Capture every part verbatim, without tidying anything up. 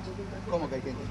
¿Cómo que hay gente?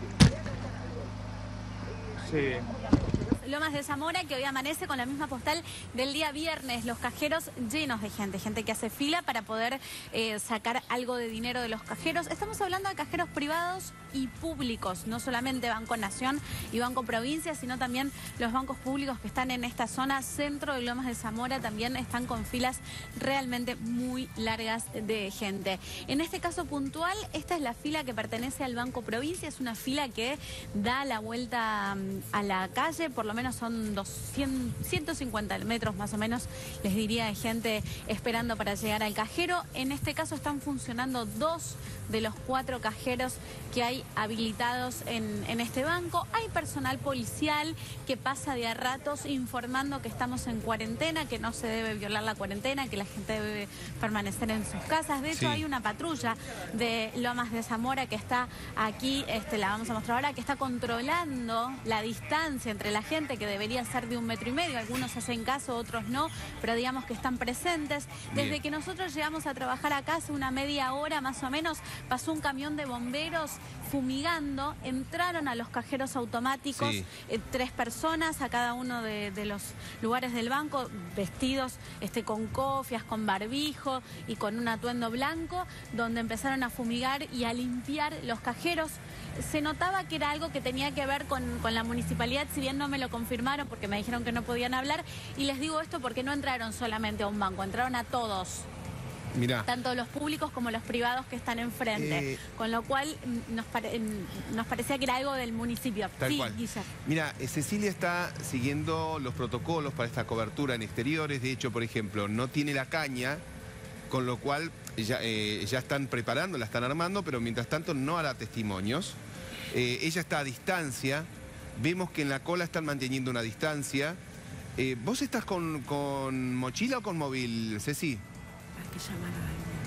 Sí. Lomas de Zamora, que hoy amanece con la misma postal del día viernes, los cajeros llenos de gente, gente que hace fila para poder eh, sacar algo de dinero de los cajeros. Estamos hablando de cajeros privados y públicos, no solamente Banco Nación y Banco Provincia, sino también los bancos públicos que están en esta zona centro de Lomas de Zamora, también están con filas realmente muy largas de gente. En este caso puntual, esta es la fila que pertenece al Banco Provincia, es una fila que da la vuelta a la calle, por lo menos son doscientos, ciento cincuenta metros más o menos, les diría, de gente esperando para llegar al cajero. En este caso están funcionando dos de los cuatro cajeros que hay habilitados en, en este banco. Hay personal policial que pasa de a ratos informando que estamos en cuarentena, que no se debe violar la cuarentena, que la gente debe permanecer en sus casas. De hecho, sí, hay una patrulla de Lomas de Zamora que está aquí, este, la vamos a mostrar ahora, que está controlando la distancia entre la gente, que debería ser de un metro y medio. Algunos hacen caso, otros no, pero digamos que están presentes. Desde Bien. que nosotros llegamos a trabajar acá hace una media hora más o menos, pasó un camión de bomberos fumigando, entraron a los cajeros automáticos, sí. eh, tres personas a cada uno de, de los lugares del banco, vestidos este, con cofias, con barbijo y con un atuendo blanco, donde empezaron a fumigar y a limpiar los cajeros. Se notaba que era algo que tenía que ver con, con la municipalidad, si bien no me lo confirmaron porque me dijeron que no podían hablar, y les digo esto porque no entraron solamente a un banco, entraron a todos. Mirá. Tanto los públicos como los privados que están enfrente, eh, con lo cual nos, pare, nos parecía que era algo del municipio. Tal sí, cual. Guilla. Mira, Cecilia está siguiendo los protocolos para esta cobertura en exteriores. De hecho, por ejemplo, no tiene la caña, con lo cual ya, eh, ya están preparando, la están armando, pero mientras tanto no hará testimonios. Eh, ella está a distancia, vemos que en la cola están manteniendo una distancia. Eh, ¿Vos estás con, con mochila o con móvil, Ceci? Hay que llamar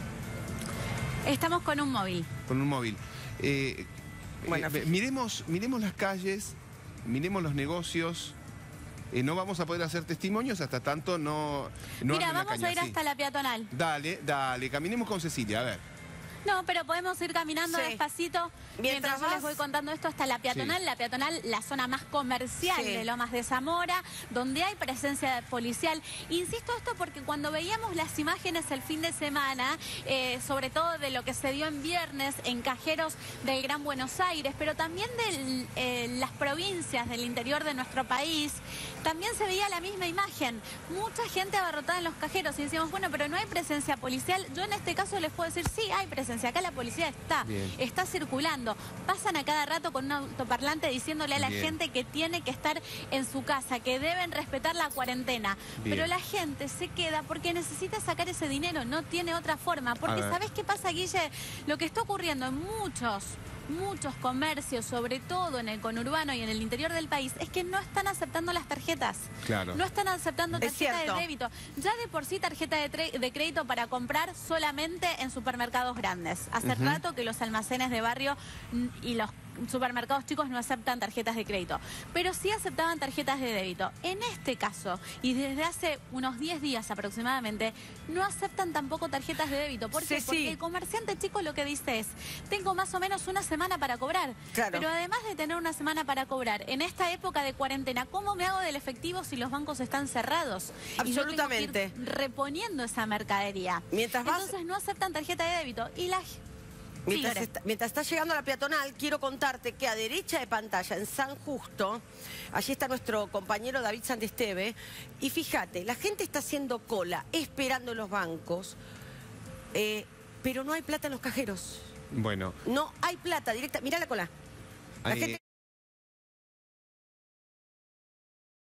a alguien. Estamos con un móvil. Con un móvil. Eh, bueno, eh, miremos, miremos las calles, miremos los negocios. Eh, no vamos a poder hacer testimonios hasta tanto no... no Mira, vamos caña, a ir sí. hasta la peatonal. Dale, dale, caminemos con Cecilia, a ver. No, pero podemos ir caminando sí. despacito mientras, mientras yo les voy contando esto hasta la peatonal. Sí. La peatonal, la zona más comercial sí. de Lomas de Zamora, donde hay presencia policial. Insisto esto porque cuando veíamos las imágenes el fin de semana, eh, sobre todo de lo que se dio en viernes en cajeros del Gran Buenos Aires, pero también de eh, las provincias del interior de nuestro país, también se veía la misma imagen. Mucha gente abarrotada en los cajeros y decíamos, bueno, pero no hay presencia policial. Yo en este caso les puedo decir, sí, hay presencia. Acá la policía está, Bien. está circulando. Pasan a cada rato con un autoparlante diciéndole a la Bien. gente que tiene que estar en su casa, que deben respetar la cuarentena. Bien. Pero la gente se queda porque necesita sacar ese dinero, no tiene otra forma. Porque ¿sabés qué pasa, Guille? Lo que está ocurriendo en muchos... muchos comercios, sobre todo en el conurbano y en el interior del país, es que no están aceptando las tarjetas. Claro. No están aceptando tarjeta de débito. Ya de por sí tarjeta de, de crédito para comprar solamente en supermercados grandes. Hace uh-huh. rato que los almacenes de barrio y los supermercados chicos no aceptan tarjetas de crédito, pero sí aceptaban tarjetas de débito. En este caso, y desde hace unos diez días aproximadamente, no aceptan tampoco tarjetas de débito. ¿Por qué? Sí, Porque sí. el comerciante chico lo que dice es, tengo más o menos una semana para cobrar. Claro. Pero además de tener una semana para cobrar, en esta época de cuarentena, ¿cómo me hago del efectivo si los bancos están cerrados? Absolutamente. Y yo tengo que ir reponiendo esa mercadería. Mientras vas... Entonces no aceptan tarjeta de débito. Y la... Mientras, está, mientras está llegando a la peatonal, quiero contarte que a derecha de pantalla, en San Justo, allí está nuestro compañero David Santesteve, y fíjate, la gente está haciendo cola, esperando en los bancos, eh, pero no hay plata en los cajeros. Bueno. No hay plata directa, mirá la cola. La Ahí... gente...